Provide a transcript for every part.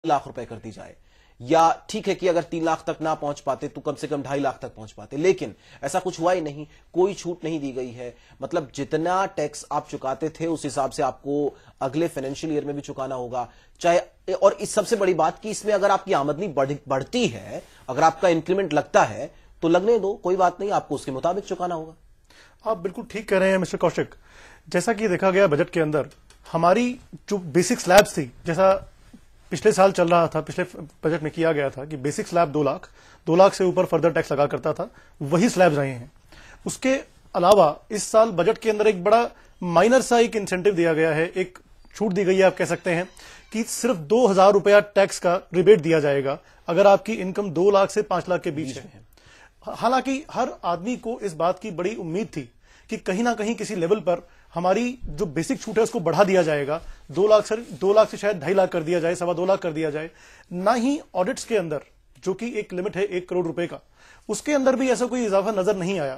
लाख रुपए कर दी जाए, या ठीक है कि अगर 3 लाख तक ना पहुंच पाते तो कम से कम 2.5 लाख तक पहुंच पाते, लेकिन ऐसा कुछ हुआ ही नहीं, कोई छूट नहीं दी गई है। मतलब जितना टैक्स आप चुकाते थे उस हिसाब से आपको अगले फाइनेंशियल ईयर में भी चुकाना होगा, चाहे। और इस सबसे बड़ी बात कि इसमें अगर आपकी आमदनी बढ़ती है, अगर आपका इंक्रीमेंट लगता है तो लगने दो, कोई बात नहीं, आपको उसके मुताबिक चुकाना होगा। आप बिल्कुल ठीक कह रहे हैं मिस्टर कौशिक। जैसा कि देखा गया बजट के अंदर, हमारी जो बेसिक स्लैब्स थी, जैसा पिछले साल चल रहा था, पिछले बजट में किया गया था कि बेसिक स्लैब 2 लाख से ऊपर फर्दर टैक्स लगा करता था, वही स्लैब्स रहे हैं। उसके अलावा इस साल बजट के अंदर एक बड़ा माइनर सा एक इंसेंटिव दिया गया है, एक छूट दी गई है, आप कह सकते हैं कि सिर्फ 2,000 रुपया टैक्स का रिबेट दिया जाएगा अगर आपकी इनकम 2 लाख से 5 लाख के बीच है। हालांकि हर आदमी को इस बात की बड़ी उम्मीद थी कि कहीं ना कहीं किसी लेवल पर हमारी जो बेसिक छूट है उसको बढ़ा दिया जाएगा, 2 लाख से शायद 2.5 लाख कर दिया जाए, 2.25 लाख कर दिया जाए। ना ही ऑडिट्स के अंदर, जो कि एक लिमिट है 1 करोड़ रुपए का, उसके अंदर भी ऐसा कोई इजाफा नजर नहीं आया।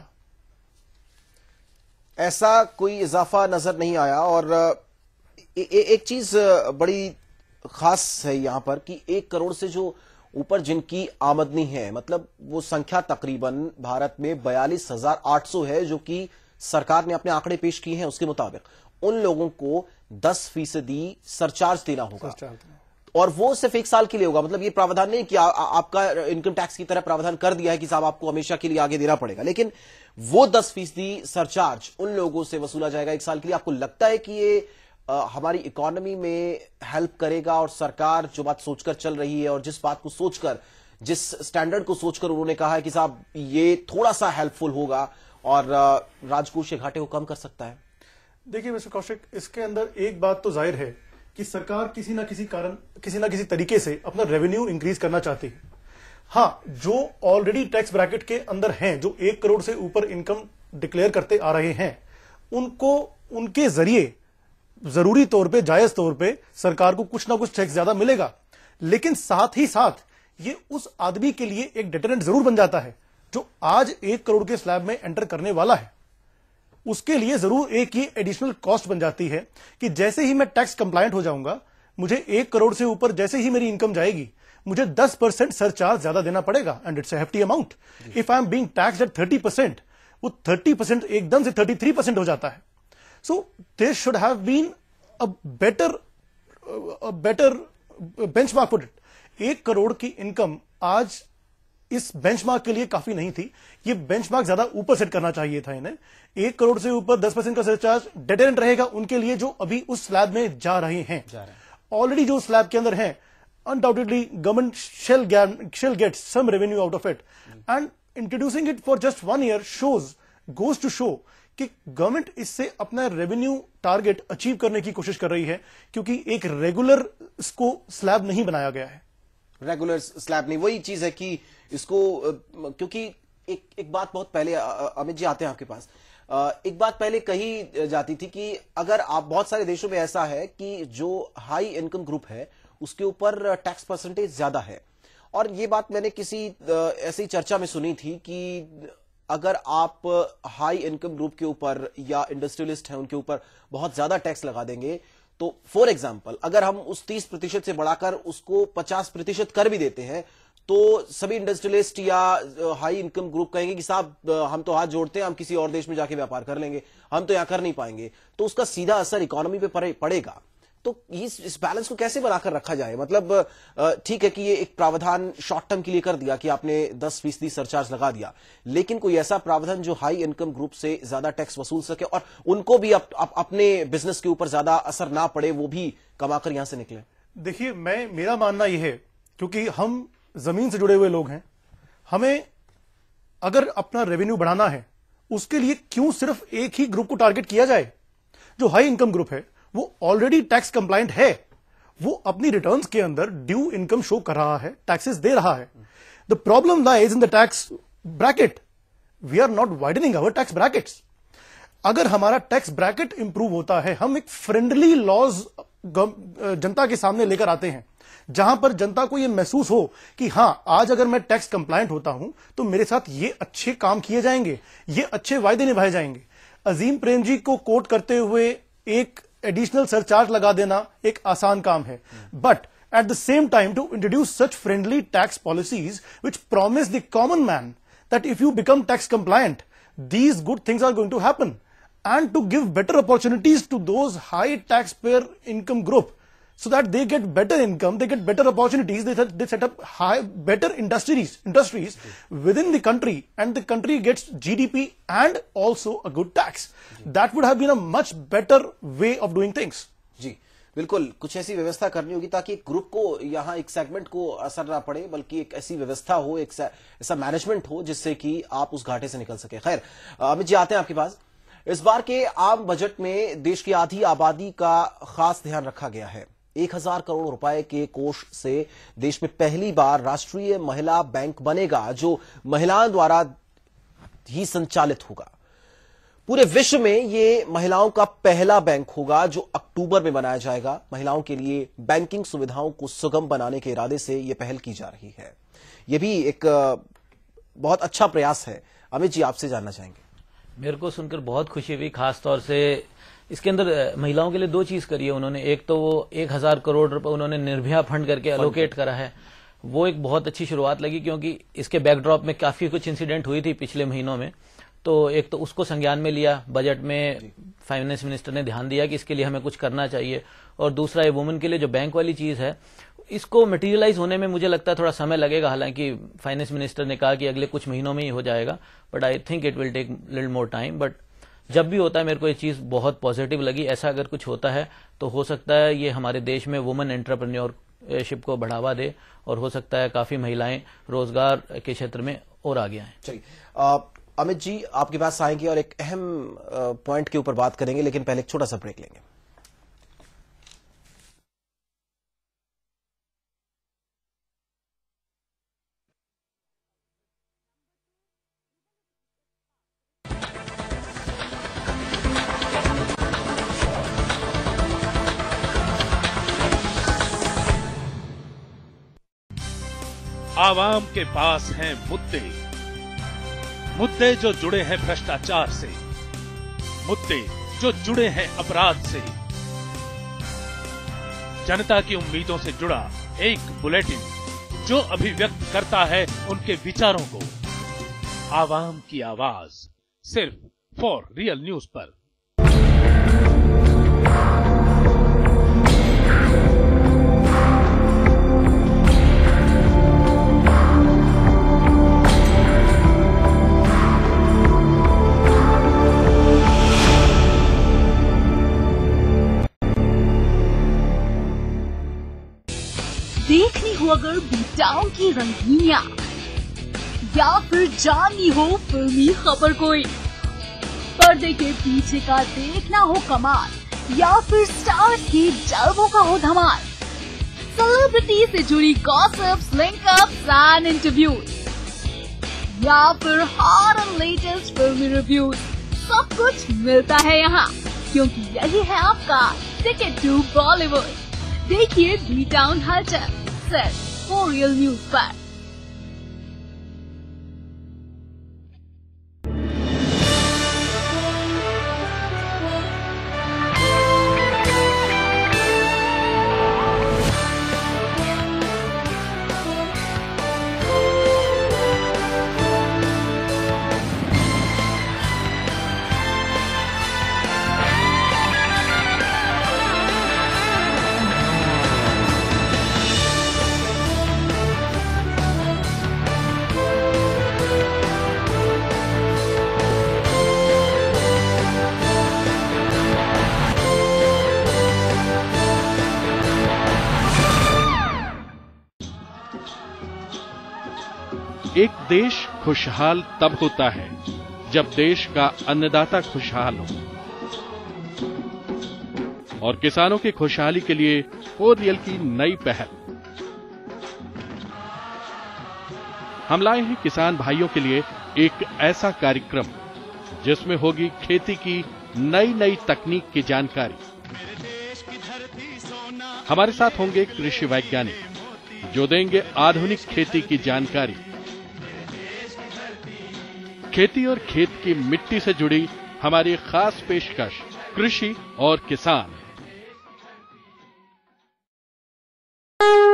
ऐसा कोई इजाफा नजर नहीं आया। और एक चीज बड़ी खास है यहां पर कि 1 करोड़ से जो ऊपर जिनकी आमदनी है, मतलब वो संख्या तकरीबन भारत में 42,800 है, जो कि सरकार ने अपने आंकड़े पेश किए हैं उसके मुताबिक उन लोगों को 10% सरचार्ज देना होगा। और वो सिर्फ 1 साल के लिए होगा। मतलब ये प्रावधान नहीं कि आपका इनकम टैक्स की तरह प्रावधान कर दिया है कि साहब आपको हमेशा के लिए आगे देना पड़ेगा, लेकिन वो 10% सरचार्ज उन लोगों से वसूला जाएगा 1 साल के लिए। आपको लगता है कि ये हमारी इकोनॉमी में हेल्प करेगा? और सरकार जो बात सोचकर चल रही है और जिस बात को सोचकर, जिस स्टैंडर्ड को सोचकर उन्होंने कहा है कि साहब ये थोड़ा सा हेल्पफुल होगा और राजकोष के घाटे को कम कर सकता है। देखिए मिस्टर कौशिक, इसके अंदर एक बात तो जाहिर है कि सरकार किसी ना किसी तरीके से अपना रेवेन्यू इंक्रीज करना चाहती है। हाँ, जो ऑलरेडी टैक्स ब्रैकेट के अंदर हैं, जो 1 करोड़ से ऊपर इनकम डिक्लेयर करते आ रहे हैं, उनको उनके जरिए जरूरी तौर पे, जायज तौर पे सरकार को कुछ ना कुछ टैक्स ज्यादा मिलेगा। लेकिन साथ ही साथ ये उस आदमी के लिए एक डिटरेंट जरूर बन जाता है जो आज 1 करोड़ के स्लैब में एंटर करने वाला है। उसके लिए जरूर एक ये एडिशनल कॉस्ट बन जाती है कि जैसे ही मैं टैक्स कंप्लायंट हो जाऊंगा, मुझे 1 करोड़ से ऊपर जैसे ही मेरी इनकम जाएगी, मुझे 10% सरचार्ज ज्यादा देना पड़ेगा। And it's a hefty amount. If I am being taxed at 30%, वो 30% एकदम से 33% हो जाता है। So there should have been a better benchmark for it. 1 crore की इनकम आज इस बेंचमार्क के लिए काफी नहीं थी। ये बेंचमार्क ज्यादा ऊपर सेट करना चाहिए था इन्हें। 1 करोड़ से ऊपर 10% का सरचार्ज डिटरेंट रहेगा उनके लिए जो अभी उस स्लैब में जा रहे हैं। ऑलरेडी जो स्लैब के अंदर हैं, undoubtedly government shall get some revenue out of it. And introducing it for just 1 year goes to show कि गवर्नमेंट इससे अपना रेवेन्यू टारगेट अचीव करने की कोशिश कर रही है, क्योंकि एक रेगुलर इसको स्लैब नहीं बनाया गया है। रेगुलर स्लैब नहीं, वही चीज है कि इसको, क्योंकि एक बात बहुत पहले, अमित जी आते हैं आपके पास, एक बात पहले कही जाती थी कि अगर आप, बहुत सारे देशों में ऐसा है कि जो हाई इनकम ग्रुप है उसके ऊपर टैक्स परसेंटेज ज्यादा है। और ये बात मैंने किसी ऐसी चर्चा में सुनी थी कि अगर आप हाई इनकम ग्रुप के ऊपर या इंडस्ट्रियलिस्ट हैं उनके ऊपर बहुत ज्यादा टैक्स लगा देंगे, तो फॉर एग्जांपल अगर हम उस 30% से बढ़ाकर उसको 50% कर भी देते हैं, तो सभी इंडस्ट्रियलिस्ट या हाई इनकम ग्रुप कहेंगे कि साहब हम तो हाथ जोड़ते हैं, हम किसी और देश में जाके व्यापार कर लेंगे, हम तो यहां कर नहीं पाएंगे। तो उसका सीधा असर इकोनॉमी पे पड़ेगा। तो इस बैलेंस को कैसे बनाकर रखा जाए? मतलब ठीक है कि ये एक प्रावधान शॉर्ट टर्म के लिए कर दिया कि आपने 10% सरचार्ज लगा दिया, लेकिन कोई ऐसा प्रावधान जो हाई इनकम ग्रुप से ज्यादा टैक्स वसूल सके और उनको भी अपने बिजनेस के ऊपर ज्यादा असर ना पड़े, वो भी कमाकर यहां से निकले। देखिए, मेरा मानना यह है, क्योंकि हम जमीन से जुड़े हुए लोग हैं, हमें अगर अपना रेवेन्यू बढ़ाना है, उसके लिए क्यों सिर्फ एक ही ग्रुप को टारगेट किया जाए? जो हाई इनकम ग्रुप है वो ऑलरेडी टैक्स कंप्लायंट है, वो अपनी रिटर्न्स के अंदर ड्यू इनकम शो कर रहा है, टैक्सेस दे रहा है। The problem lies in the tax bracket. We are not widening our tax brackets. अगर हमारा टैक्स ब्रैकेट इंप्रूव होता है, हम एक फ्रेंडली लॉज जनता के सामने लेकर आते हैं, जहां पर जनता को यह महसूस हो कि हां, आज अगर मैं टैक्स कंप्लायंट होता हूं तो मेरे साथ ये अच्छे काम किए जाएंगे, ये अच्छे वायदे निभाए जाएंगे। अजीम प्रेम जी को कोट करते हुए एक एडिशनल सरचार्ज लगा देना एक आसान काम है, but at the same time to introduce such friendly tax policies which promise the common man that if you become tax compliant, these good things are going to happen, and to give better opportunities to those high taxpayer income group so that they get better income, they get better opportunities, they set up better industries within the country, and the country gets GDP and also a good tax. That would have been a much better way of doing things. जी बिल्कुल, कुछ ऐसी व्यवस्था करनी होगी ताकि एक group को, यहाँ एक सेगमेंट को असर ना पड़े, बल्कि एक ऐसी व्यवस्था हो, एक ऐसा मैनेजमेंट हो जिससे कि आप उस घाटे से निकल सके। खैर अमित जी, आते हैं आपके पास। इस बार के आम बजट में देश की आधी आबादी का खास ध्यान रखा गया है। 1000 करोड़ रुपए के कोष से देश में पहली बार राष्ट्रीय महिला बैंक बनेगा, जो महिलाओं द्वारा ही संचालित होगा। पूरे विश्व में ये महिलाओं का पहला बैंक होगा जो अक्टूबर में बनाया जाएगा। महिलाओं के लिए बैंकिंग सुविधाओं को सुगम बनाने के इरादे से यह पहल की जा रही है। यह भी एक बहुत अच्छा प्रयास है। अमित जी, आपसे जानना चाहेंगे। मेरे को सुनकर बहुत खुशी हुई, खास तौर से इसके अंदर महिलाओं के लिए दो चीज करी है उन्होंने। एक तो वो 1000 करोड़ रुपए उन्होंने निर्भया फंड करके एलोकेट करा है, वो एक बहुत अच्छी शुरुआत लगी, क्योंकि इसके बैकड्रॉप में काफी कुछ इंसिडेंट हुई थी पिछले महीनों में। तो एक तो उसको संज्ञान में लिया, बजट में फाइनेंस मिनिस्टर ने ध्यान दिया कि इसके लिए हमें कुछ करना चाहिए। और दूसरा, ये वुमेन के लिए जो बैंक वाली चीज है, इसको मटेरियलाइज होने में मुझे लगता है थोड़ा समय लगेगा। हालांकि फाइनेंस मिनिस्टर ने कहा कि अगले कुछ महीनों में ही हो जाएगा, but I think it will take little more time. But जब भी होता है मेरे को ये चीज बहुत पॉजिटिव लगी। ऐसा अगर कुछ होता है तो हो सकता है ये हमारे देश में वुमेन एंटरप्रेन्योरशिप को बढ़ावा दे, और हो सकता है काफी महिलाएं रोजगार के क्षेत्र में और आगे आए। चलिए अमित जी, आपके पास आएंगे और एक अहम पॉइंट के ऊपर बात करेंगे, लेकिन पहले एक छोटा सा ब्रेक लेंगे। आवाम के पास हैं मुद्दे जो जुड़े हैं भ्रष्टाचार से, मुद्दे जो जुड़े हैं अपराध से। जनता की उम्मीदों से जुड़ा एक बुलेटिन जो अभिव्यक्त करता है उनके विचारों को। आवाम की आवाज, सिर्फ फॉर रियल न्यूज पर। देखनी हो अगर बीटाउन की रंगीनियां, या फिर जाननी हो फिल्मी खबर कोई, पर्दे के पीछे का देखना हो कमाल, या फिर स्टार्स की जलवों का हो धमाल, सेलिब्रिटी से जुड़ी गॉसिप्स, लिंकअप्स एंड इंटरव्यूज, या फिर हॉट एंड लेटेस्ट फिल्मी रिव्यूज, सब कुछ मिलता है यहाँ, क्योंकि यही है आपका टिकट टू बॉलीवुड। देखिए बीटाउन हलचल सिर्फ फॉर रियल न्यूज पर। एक देश खुशहाल तब होता है जब देश का अन्नदाता खुशहाल हो, और किसानों की खुशहाली के लिए फॉर रियल की नई पहल। हम लाए हैं किसान भाइयों के लिए एक ऐसा कार्यक्रम जिसमें होगी खेती की नई नई तकनीक की जानकारी। हमारे साथ होंगे कृषि वैज्ञानिक जो देंगे आधुनिक खेती की जानकारी। खेती और खेत की मिट्टी से जुड़ी हमारी खास पेशकश कृषि और किसान।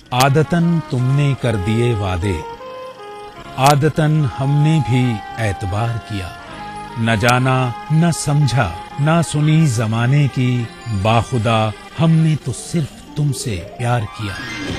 आदतन तुमने कर दिए वादे, आदतन हमने भी एतबार किया, न जाना न समझा न सुनी जमाने की, बाखुदा हमने तो सिर्फ तुमसे प्यार किया।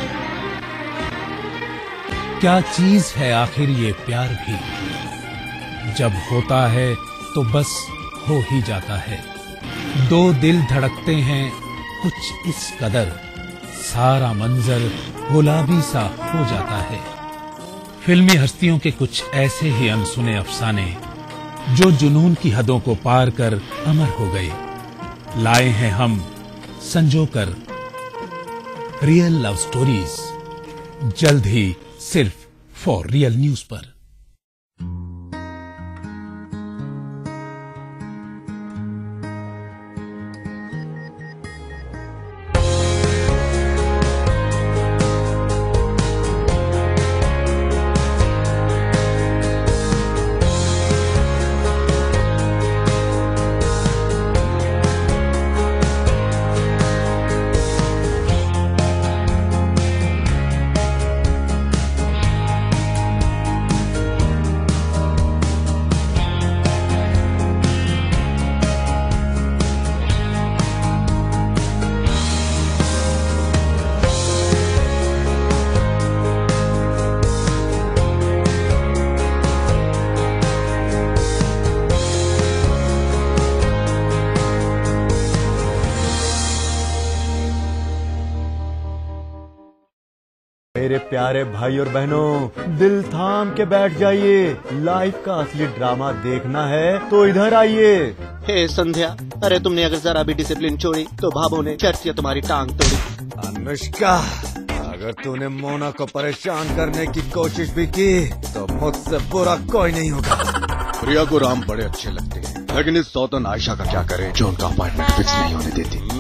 क्या चीज है आखिर ये प्यार भी, जब होता है तो बस हो ही जाता है। दो दिल धड़कते हैं कुछ इस कदर, सारा मंजर गुलाबी सा हो जाता है। फिल्मी हस्तियों के कुछ ऐसे ही अनसुने अफसाने जो जुनून की हदों को पार कर अमर हो गए, लाए हैं हम संजोकर रियल लव स्टोरीज, जल्द ही सिर्फ फॉर रियल न्यूज पर। मेरे प्यारे भाई और बहनों, दिल थाम के बैठ जाइए। लाइफ का असली ड्रामा देखना है तो इधर आइए। हे संध्या, अरे तुमने अगर जरा भी डिसिप्लिन छोड़ी तो भाभो ने चट से तुम्हारी टांग तोड़ी। अनुष्का, अगर तूने मोना को परेशान करने की कोशिश भी की तो मुझसे बुरा कोई नहीं होगा। प्रिया को राम बड़े अच्छे लगते हैं, लेकिन इस सौतन आयशा का क्या करें जो उनका अपॉइंटमेंट फिक्स नहीं होने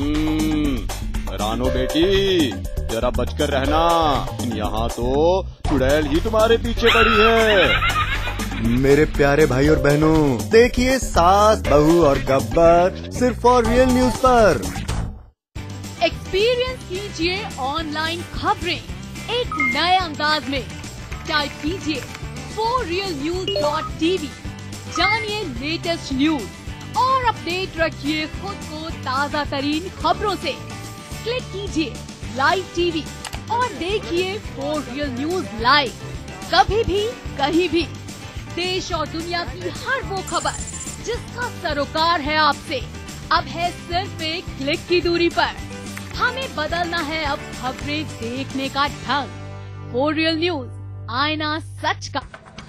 देती। रानो बेटी, जरा बचकर रहना, यहाँ तो चुड़ैल ही तुम्हारे पीछे पड़ी है। मेरे प्यारे भाई और बहनों, देखिए सास, बहू और गब्बर सिर्फ फॉर रियल न्यूज पर। एक्सपीरियंस कीजिए ऑनलाइन खबरें एक नए अंदाज में। टाइप कीजिए forrealnews.tv, जानिए लेटेस्ट न्यूज और अपडेट रखिए खुद को ताज़ा तरीन खबरों से। क्लिक कीजिए लाइव टीवी और देखिए फॉर रियल न्यूज लाइव, कभी भी कहीं भी। देश और दुनिया की हर वो खबर जिसका सरोकार है आपसे, अब है सिर्फ एक क्लिक की दूरी पर। हमें बदलना है अब खबरें देखने का ढंग। फॉर रियल न्यूज, आईना सच का।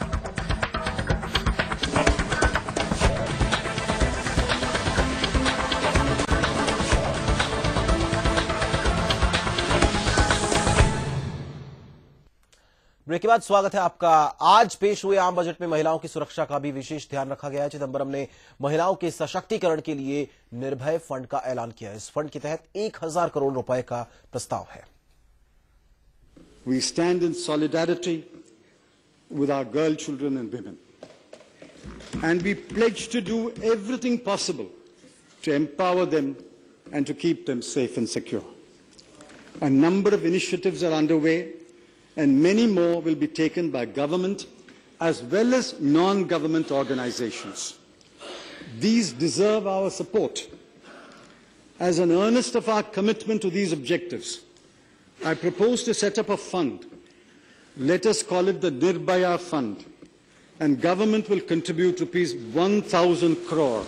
ब्रेक के बाद स्वागत है आपका। आज पेश हुए आम बजट में महिलाओं की सुरक्षा का भी विशेष ध्यान रखा गया है। चिदंबरम ने महिलाओं के सशक्तिकरण के लिए निर्भय फंड का ऐलान किया। इस फंड के तहत 1000 करोड़ रुपए का प्रस्ताव है। We stand in solidarity with our girl children and women, and we pledge to do everything possible to empower them and to keep them safe and secure. A number of initiatives are underway, and many more will be taken by government as well as non-government organizations. These deserve our support. As an earnest of our commitment to these objectives, I propose to set up a fund. Let us call it the Nirbhaya Fund, and government will contribute rupees 1,000 crore.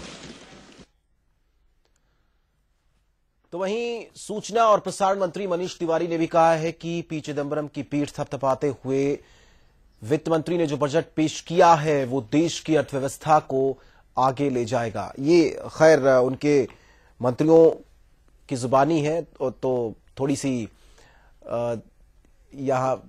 तो वहीं सूचना और प्रसारण मंत्री मनीष तिवारी ने भी कहा है कि पी चिदंबरम की पीठ थपथपाते हुए वित्त मंत्री ने जो बजट पेश किया है वो देश की अर्थव्यवस्था को आगे ले जाएगा। ये खैर उनके मंत्रियों की जुबानी है तो थोड़ी सी यहाँ